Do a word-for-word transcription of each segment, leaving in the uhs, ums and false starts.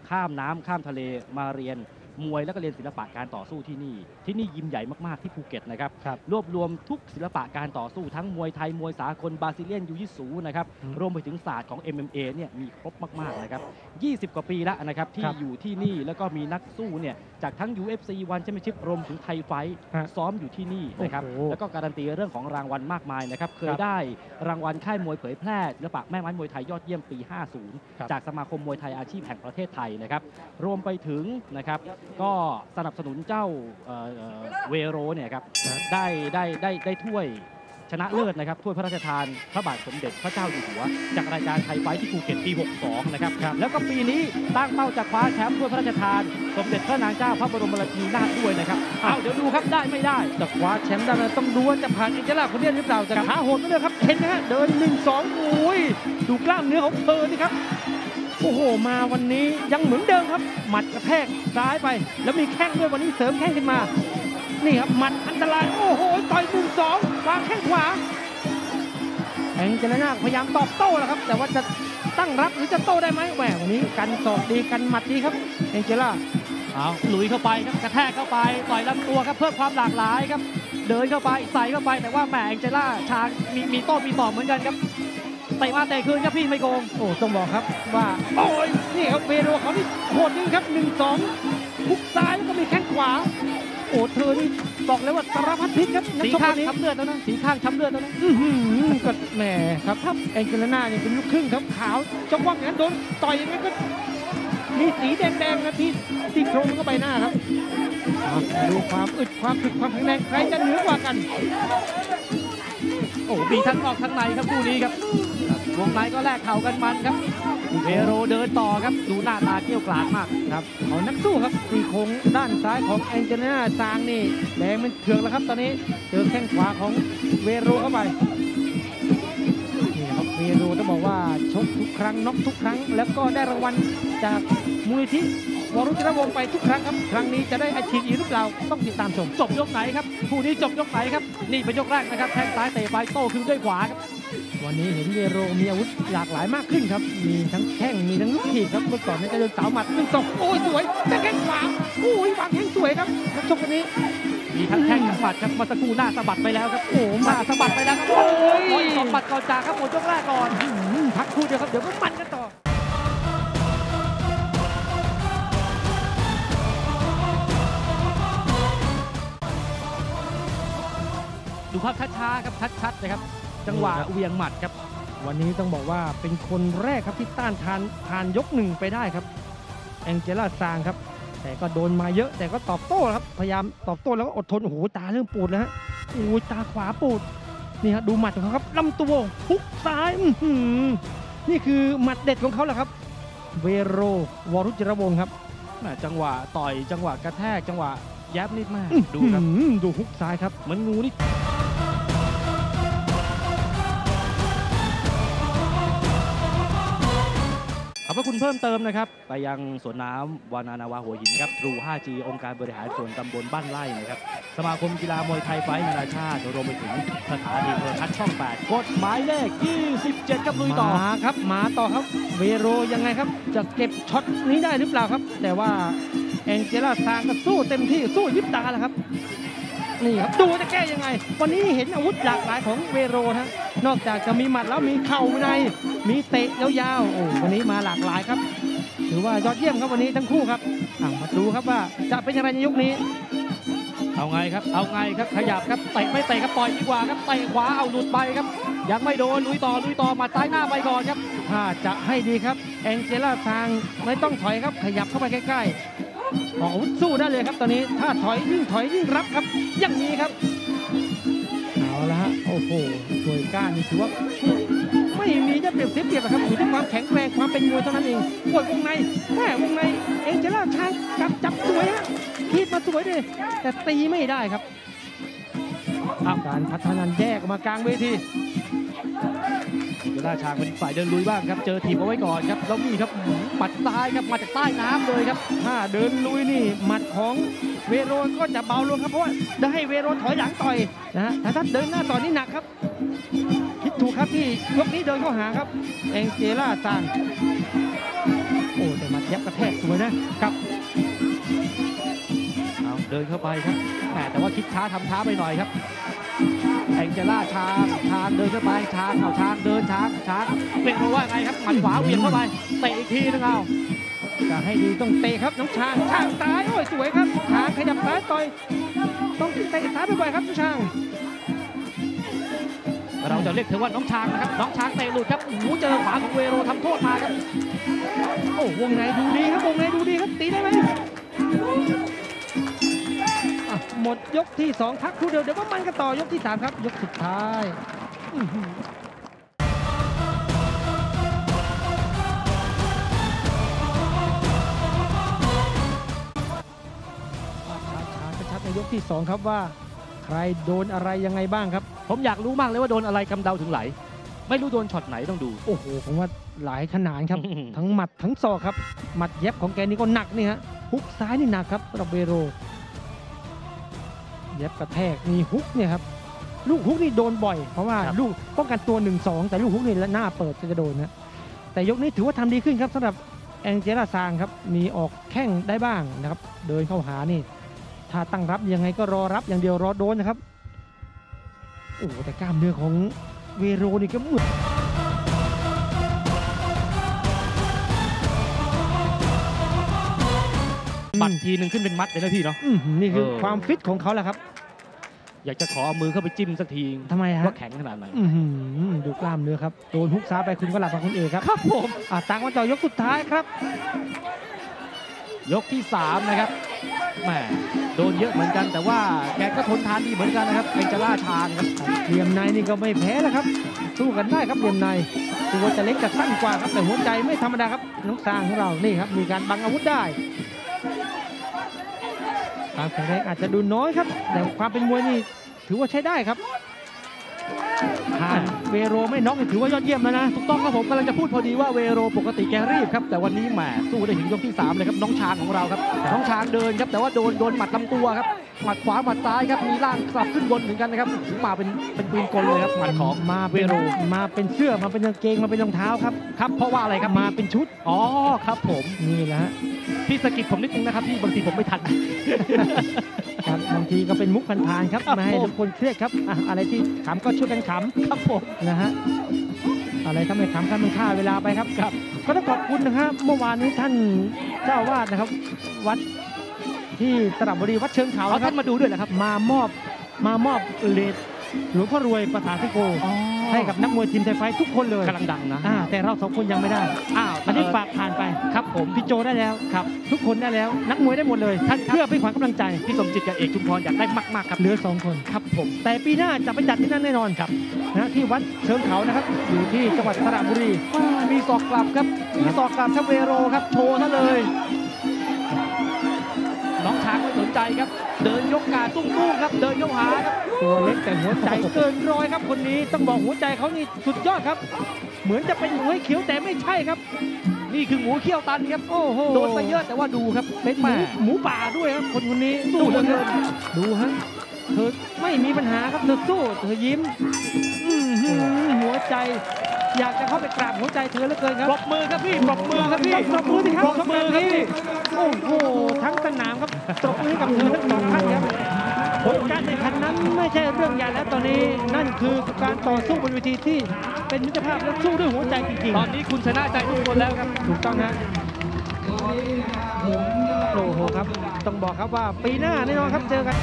ข้ามน้ำข้ามทะเลมาเรียนมวยแล้วก็เรียนศิลปะการต่อสู้ที่นี่ที่นี่ยิมใหญ่มากๆที่ภูเก็ตนะครับรวบรวมทุกศิลปะการต่อสู้ทั้งมวยไทยมวยสากลบราซิเลียนยูยิสูนะครับรวมไปถึงศาสตร์ของ เอ็ม เอ็ม เอ เนี่ยมีครบมากๆนะครับยี่สิบกว่าปีแล้วนะครับที่อยู่ที่นี่แล้วก็มีนักสู้เนี่ยจากทั้ง ยู เอฟ ซี วัน Championship รวมถึงไทยไฟท์ซ้อมอยู่ที่นี่นะครับแล้วก็การันตีเรื่องของรางวัลมากมายนะครับเคยได้รางวัลค่ายมวยเผยแพร่ศิลปะแม่ไม้มวยไทยยอดเยี่ยมปีห้าสิบจากสมาคมมวยไทยอาชีพแห่งประเทศไทยนะครับรวมไปถึงนะครับก็สนับสนุนเจ้าเวโรเนี่ยครับได้ได้ได้ได้ถ้วยชนะเลิศนะครับถ้วยพระราชทานพระบาทสมเด็จพระเจ้าอยู่หัวจากรายการไทยไฟท์ที่ภูเก็ตปีหกสิบสองนะครับแล้วก็ปีนี้ตั้งเป้าจะคว้าแชมป์ถ้วยพระราชทานสมเด็จพระนางเจ้าพระบรมราชินีนาถด้วยนะครับเอาเดี๋ยวดูครับได้ไม่ได้จะคว้าแชมป์ได้ต้องดูว่าจะผ่านเอเจล่าคนนี้หรือเปล่าแต่ขาโหดไม่เลยครับเห็นไหมฮะเดินหนึ่งสองโอ้ยดูกล้ามเนื้อของเธอนี่ครับโอ้โหมาวันนี้ยังเหมือนเดิมครับหมัดกระแทกซ้ายไปแล้วมีแข้งด้วยวันนี้เสริมแข้งขึ้นมานี่ครับหมัดอันตรายโอ้โหต่อยหนึ่งสองวางแข้งขวาแองเจลิน่าพยายามตอบโต้แล้วครับแต่ว่าจะตั้งรับหรือจะโต้ได้ไหมแหมวันนี้กันศอกดีกันหมัดดีครับแองเจล่าเอาลุยเข้าไปครับกระแทกเข้าไปต่อยลำตัวครับเพิ่มความหลากหลายครับเดินเข้าไปใส่เข้าไปแต่ว่าแหมแองเจล่าชามีมีโต้มีต่อเหมือนกันครับเตะมาเตะคืนครับพี่ไม่โกงโอ้ต้องบอกครับว่าโอ้ยนี่ครับเวโรเขานี่โหดจริงครับหนึ่งสองทุกซ้ายแล้วก็มีแข้งขวาโอ้เธอนี่บอกเลยว่าสารพัดพิษครับสีข้างช้ำเลือดแล้วนะสีข้างช้ำเลือดแล้วนะก็แหมครับถ้าแองเจลิน่าเนี่ยเป็นลูกครึ่งครับขาวจังหวะงั้นโดนต่อยอย่างนั้นก็มีสีแดงๆนะที่ที่โครงก็ใบหน้าครับดูความอึดความถึกความแข็งแรงใครจะเหนือกว่ากันโอ้มีทั้งนอกทั้งในครับคู่นี้ครับวงในก็แลกเข่ากันมันครับเวโรเดินต่อครับดูหน้าตาเกี้ยวกราดมากครับเขานักสู้ครับตีโค้งด้านซ้ายของแองเจลิน่าซางนี่แดงมันเถืองแล้วครับตอนนี้เจอแข้งขวาของเวโรเข้าไปนี่ครับเวโรต้องบอกว่าชกทุกครั้งน็อกทุกครั้งแล้วก็ได้รางวัลจากมูลนิธิวรุษรวงศ์ไปทุกครั้งครับครั้งนี้จะได้อาชีพอีกหรือเปล่าต้องติดตามชมจบยกไหนครับคู่นี้จบยกไหนครับนี่เป็นยกแรกนะครับแข้งซ้ายเตะไปโต้คืนด้วยขวาครับวันนี้เห็นเวโรมีอาวุธหลากหลายมากขึ้นครับมีทั้งแข้งมีทั้งลูกถีบครับเมื่อก่อนนี่จะโดนเสาหมัดหนึ่งสองโอ้ยสวยแต่แข้งขวาโอ้ยวางแข้งสวยครับนักชกคนนี้มีทั้งแข้งทั้งหมัดครับมาสักครู่หน้าสะบัดไปแล้วครับโอ้หน้าสะบัดไปแล้วครับโอ้ยสองหมัดก่อนจากครับหมดยกแรกก่อนพักครู่เดียวครับเดี๋ยวก็มันกันต่อดูภาพช้าๆครับชัดๆนะครับจังหวะเวียงหมัดครับวันนี้ต้องบอกว่าเป็นคนแรกครับที่ต้านทานทานยกหนึ่งไปได้ครับแองเจล่าซางครับแต่ก็โดนมาเยอะแต่ก็ตอบโต้ครับพยายามตอบโต้แล้วก็อดทนโอ้โหตาเริ่มปูดแล้วฮะโอ้ยตาขวาปูดนี่ฮะดูหมัดของเขาครับลำตัวฮุกซ้ายนี่คือหมัดเด็ดของเขาแหละครับเวโรวรุษรวงศ์ครับจังหวะต่อยจังหวะกระแทกจังหวะแยบนิดมากดูครับดูฮุกซ้ายครับเหมือนงูนี่ขอบพระคุณเพิ่มเติมนะครับไปยังสวนน้ำวานานาวาหัวหินครับทรู ไฟว์จี องค์การบริหารส่วนตำบลบ้านไร่นะครับสมาคมกีฬามวยไทยไฟท์นานาชาติรวมไปถึงสถานีโทรทัศน์ช่องแปดกฎหมายเลขยี่สิบเจ็ดครับลุยต่อมาครับมาต่อครับเวโรยังไงครับจะเก็บช็อตนี้ได้หรือเปล่าครับแต่ว่าแองเจล่าซางก็สู้เต็มที่สู้ยิบตาแล้วครับนี่ครับดูจะแก้ยังไงวันนี้เห็นอาวุธหลากหลายของเวโรนะนอกจากจะมีหมัดแล้วมีเข่าในมีเตะยาวๆโอ้วันนี้มาหลากหลายครับถือว่ายอดเยี่ยมครับวันนี้ทั้งคู่ครับมาดูครับว่าจะเป็นอย่างไรในยุคนี้เอาไงครับเอาไงครับขยับครับเตะไม่เตะครับปล่อยดีกว่าครับเตะขวาเอาหลุดไปครับยังไม่โดนลุยต่อลุยต่อมาซ้ายหน้าไปก่อนครับถ้าจะให้ดีครับแองเจล่าซางไม่ต้องถอยครับขยับเข้าไปใกล้ๆออกอาวุธสู้ได้เลยครับตอนนี้ถ้าถอยยิ่งถอยยิ่งรับครับอย่างนี้ครับเอาละฮะโอ้โหสวยก้านนี่ถือว่าไม่มีจะเปรียบเทียบเปรียบครับอยู่ที่ความแข็งแรงความเป็นมวยเท่านั้นเองกดวงในแม่วงในเองเจล่าชางจับจับสวยฮะคีบมาสวยเลยแต่ตีไม่ได้ครับการพัฒนาแยกออกมากลางเวทีเจล่าชางเป็นฝ่ายเดินลุยบ้างครับเจอถีบเอาไว้ก่อนครับแล้วนี่ครับหมัดซ้ายครับมาจากใต้น้ำเลยครับถ้าเดินลุยนี่หมัดของเวโรก็จะเบาลงครับเพราะว่าได้ให้เวโรถอยหลังต่อยนะฮะแต่ถ้าเดินหน้าต่อยนี่หนักครับคิดถูกครับที่ยกนี้เดินเข้าหาครับแองเจล่าซางโอ้แต่หมัดยับกระแทกสวยนะครับเอาเดินเข้าไปครับแหมแต่ว่าคิดช้าทำช้าไปหน่อยครับแองเจล่าช้างช้างเดินเข้าไปช้างเอาช้างเดินช้างช้างเป็นเพราะว่าไงครับหมัดขวาเหวี่ยงเข้าไปเตะอีกทีนึงเอาจะให้ดีต้องเตะครับน้องช้างช้างซ้ายโอ้ยสวยครับช้างขยับซ้ายต่อยต้องเตะซ้ายบ่อยๆครับน้องช้างเราจะเรียกเธอว่าน้องช้างนะครับน้องช้างเตะหลุดครับโอ้โหเจอขวาของเวโรทำโทษมาครับโอ้วงในดูดีครับวงในดูดีครับตีได้ไหมหมดยกที่สองพักครู่เดียวเดี๋ยวก็มันกันต่อยกที่สามครับยกสุดท้ายชัดๆในยกที่สองครับว่าใครโดนอะไรยังไงบ้างครับผมอยากรู้มากเลยว่าโดนอะไรกำเดาถึงไหลไม่รู้โดนช็อตไหนต้องดูโอ้โหผมว่าหลายขนาดครับ ทั้งหมัดทั้งศอกครับหมัดเย็บของแกนี่ก็หนักนี่ฮะฮุกซ้ายนี่หนักครับระเบโรเย็บกระแทกมีฮุกเนี่ยครับลูกฮุกนี่โดนบ่อยเพราะว่าลูกป้องกันตัว หนึ่งสอง แต่ลูกฮุกนี่หน้าเปิดจะโดนนะแต่ยกนี้ถือว่าทำดีขึ้นครับสำหรับแองเจล่าซางครับมีออกแข้งได้บ้างนะครับเดินเข้าหานี่ถ้าตั้งรับยังไงก็รอรับอย่างเดียวรอโดนนะครับโอ้แต่กล้ามเนื้อของเวโรนี่ก็มึนบัดทีหนึ่งขึ้นเป็นมัดเลยนะพี่เนาะนี่คือความฟิตของเขาแหละครับอยากจะขอเอามือเข้าไปจิ้มสักทีทำไมฮะว่าแข็งขนาดไหนดูกล้ามเนื้อครับโดนฮุกซ้ายไปคุณก็หลับกับคุณเอกครับครับผมอ่ะตั้งมาต่อยกสุดท้ายครับยกที่สามนะครับแหมโดนเยอะเหมือนกันแต่ว่าแกก็ทนทานดีเหมือนกันนะครับแองเจล่าชางครับเหลี่ยมในนี่ก็ไม่แพ้แล้วครับสู้กันได้ครับเหลี่ยมในตัวจะเล็กจะสั้นกว่าครับแต่หัวใจไม่ธรรมดาครับน้องซางของเรานี่ครับมีการบังอาวุธได้ความแข็งแรงอาจจะดูน้อยครับแต่ความเป็นมวยนี่ถือว่าใช้ได้ครับผ่านเวโรไม่น็อกถือว่ายอดเยี่ยมแล้วนะถูกต้องครับผมกำลังจะพูดพอดีว่าเวโรปกติแกรีบครับแต่วันนี้แหมสู้ได้ถึงยกที่สามเลยครับน้องช้างของเราครับน้องช้างเดินครับแต่ว่าโดนโดนหมัดลำตัวครับหมัดขวาหมัดซ้ายครับมีล่างกลับขึ้นบนเหมือนกันนะครับถึงมาเป็นเป็นปืนกลเลยครับหมัดของมาเวโรมาเป็นเสื้อมาเป็นกางเกงมาเป็นรองเท้าครับครับเพราะว่าอะไรครับมาเป็นชุดอ๋อครับผมนี่แหละพี่สกิดผมนิดนึงนะครับพี่บางทีผมไม่ทันครับบางทีก็เป็นมุกผ่านๆครับไม่ให้ทุกคนเครียดครับอะไรที่ขำก็ช่วยกันขำครับผมนะฮะอะไรทำให้ขำกันมันฆ่าเวลาไปครับครับก็ต้องขอบคุณนะครับเมื่อวานนี้ท่านเจ้าวาดนะครับวัดที่สระบุรีวัดเชิงเขาท่านมาดูด้วยนะครับมามอบมามอบเลดหลวงพ่อรวยประสาธิโกให้กับนักมวยทีมไทยไฟทุกคนเลยกำลังดังนะแต่เราสองคนยังไม่ได้อ้าวอันนี้ฝากผ่านไปครับผมพี่โจได้แล้วครับทุกคนได้แล้วนักมวยได้หมดเลยท่านเพื่อเป็นขวัญกำลังใจพี่สมจิตกับเอกชุมพรอยากได้มากๆครับเหลือสองคนครับผมแต่ปีหน้าจะไปจัดที่นั่นแน่นอนครับนะที่วัดเชิงเขานะครับอยู่ที่จังหวัดสระบุรีมีศอกกลับครับมีศอกกลับทัพเวโรครับโชว์ซะเลยน้องช้างไม่สนใจครับเดินยกกาตุ้งตุ้งครับเดินยกหาครับตัวเล็กแต่หัวใจเกินร้อยครับคนนี้ต้องบอกหัวใจเขานี่สุดยอดครับเหมือนจะเป็นหมูเขียวแต่ไม่ใช่ครับนี่คือหมูเขี้ยวตันครับโอ้โหโดนไปเยอะแต่ว่าดูครับเป็นหมูหมูป่าด้วยครับคนคนนี้สู้เหลือเกินดูฮะเธอไม่มีปัญหาครับเธอสู้เธอยิ้มหัวใจอยากจะเข้าไปกราบหัวใจเธอเหลือเกินครับปรบมือครับพี่ปรบมือครับพี่ปรบมือที่ครับปรบมือครับพี่โอ้โหทั้งสนามครับปรบมือให้กับเธอทั้งสองท่านครับผลการแข่งขันนั้นไม่ใช่เรื่องใหญ่แล้วตอนนี้นั่นคือการต่อสู้บนเวทีที่เป็นมิตรภาพและสู้ด้วยหัวใจจริงๆตอนนี้คุณชนะใจทุกคนแล้วครับถูกต้องนะโอ้โหครับต้องบอกครับว่าปีหน้าแน่นอนครับเจอกัน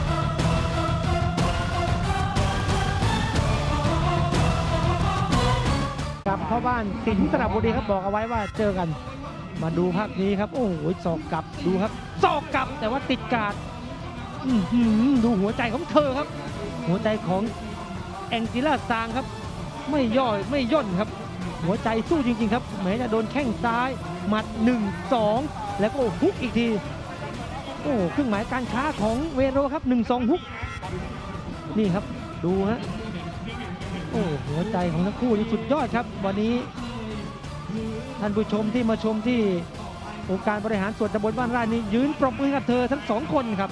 กลับเข้าบ้านสิงห์สระบุรีครับบอกเอาไว้ว่าเจอกันมาดูภาพนี้ครับโอ้โหศอกกลับดูครับศอกกลับแต่ว่าติดกาดดูหัวใจของเธอครับหัวใจของแองเจล่าซางครับไม่ย่อไม่ย่นครับหัวใจสู้จริงๆครับแม้จะโดนแข้งซ้ายหมัดหนึ่ง สองแล้วก็ฮุกอีกทีโอ้เครื่องหมายการค้าของเวโรครับหนึ่ง สองฮุกนี่ครับดูฮะโอ้หัวใจของทั้งคู่นี่สุดยอดครับวันนี้ท่านผู้ชมที่มาชมที่องค์การบริหารส่วนตำบลบ้านไร่นี้ยืนปรบมือกับเธอทั้งสองคนครับ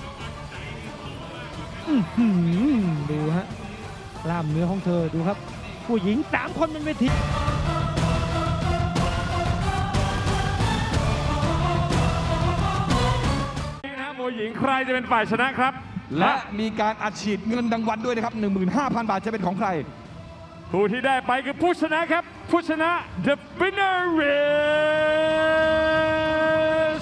ดูฮะกล้ามเนื้อของเธอดูครับผู้หญิงสามคนบนเวทีงใครจะเป็นฝ่ายชนะครับและมีการอัดฉีดเงินรางวัลด้วยนะครับ หนึ่งหมื่นห้าพัน บาทจะเป็นของใครผู้ที่ได้ไปคือผู้ชนะครับ ผู้ชนะ The winner is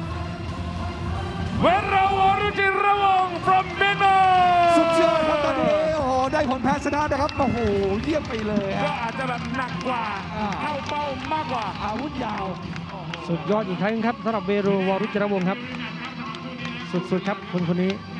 เวราวรุจิระวงศ์ from Myanmar สุดยอดครับตอนนี้โอ้โหได้ผลแพ้ชนะนะครับโอ้โหเยี่ยมไปเลยก็ฮะอาจจะแบบหนักกว่าอ่าเข้าเป้ามากกว่าอาวุธยาวสุดยอดอีกครั้งครับสำหรับเวโรวารุจิรวงศ์ครับ สุดๆครับคนคนนี้